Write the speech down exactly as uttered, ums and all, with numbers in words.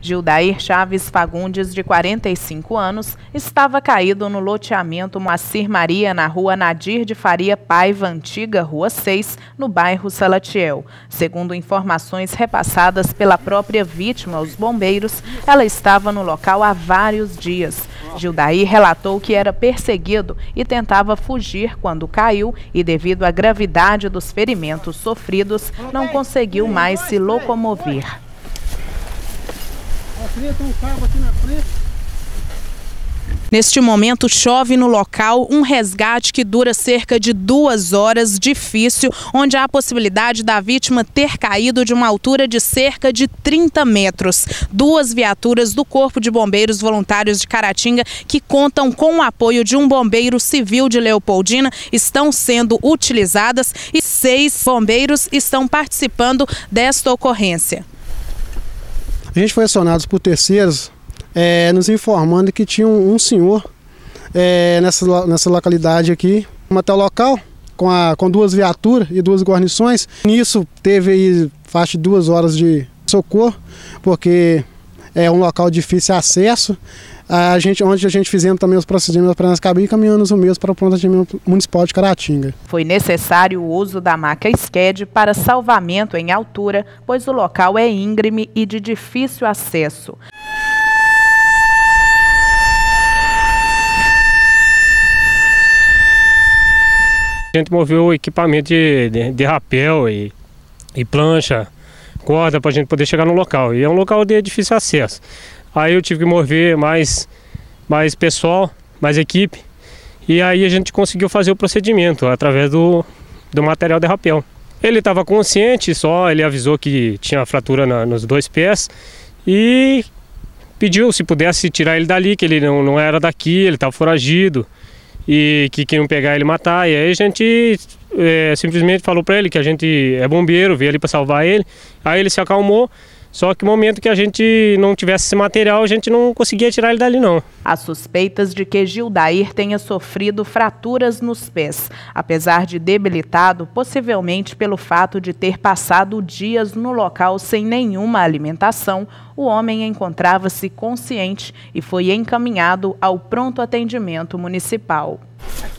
Gildair Chaves Fagundes, de quarenta e cinco anos, estava caído no loteamento Moacir Maria, na rua Nadir de Faria Paiva, antiga Rua seis, no bairro Salatiel. Segundo informações repassadas pela própria vítima aos bombeiros, ela estava no local há vários dias. Gildair relatou que era perseguido e tentava fugir quando caiu e, devido à gravidade dos ferimentos sofridos, não conseguiu mais se locomover. Neste momento, chove no local, um resgate que dura cerca de duas horas, difícil, onde há a possibilidade da vítima ter caído de uma altura de cerca de trinta metros. Duas viaturas do Corpo de Bombeiros Voluntários de Caratinga, que contam com o apoio de um bombeiro civil de Leopoldina, estão sendo utilizadas e seis bombeiros estão participando desta ocorrência. A gente foi acionado por terceiros, é, nos informando que tinha um, um senhor é, nessa, nessa localidade aqui, até o local, com, a, com duas viaturas e duas guarnições. Nisso teve aí faixa de duas horas de socorro, porque é um local de difícil acesso. A gente, onde a gente fizemos também os procedimentos para nós cabine e caminhamos o mesmo para o pronto atendimento municipal de Caratinga. Foi necessário o uso da maca S C A D para salvamento em altura, pois o local é íngreme e de difícil acesso. A gente moveu o equipamento de, de, de rapel e, e plancha, corda, para a gente poder chegar no local. E é um local de difícil acesso. Aí eu tive que mover mais, mais pessoal, mais equipe, e aí a gente conseguiu fazer o procedimento através do, do material de rapel. Ele estava consciente só, ele avisou que tinha fratura na, nos dois pés e pediu se pudesse tirar ele dali, que ele não, não era daqui, ele estava foragido e que queriam pegar ele e matar. E aí a gente é, simplesmente falou para ele que a gente é bombeiro, veio ali para salvar ele. Aí ele se acalmou. Só que no momento que a gente não tivesse esse material, a gente não conseguia tirar ele dali, não. Há suspeitas de que Gildair tenha sofrido fraturas nos pés. Apesar de debilitado, possivelmente pelo fato de ter passado dias no local sem nenhuma alimentação, o homem encontrava-se consciente e foi encaminhado ao pronto atendimento municipal.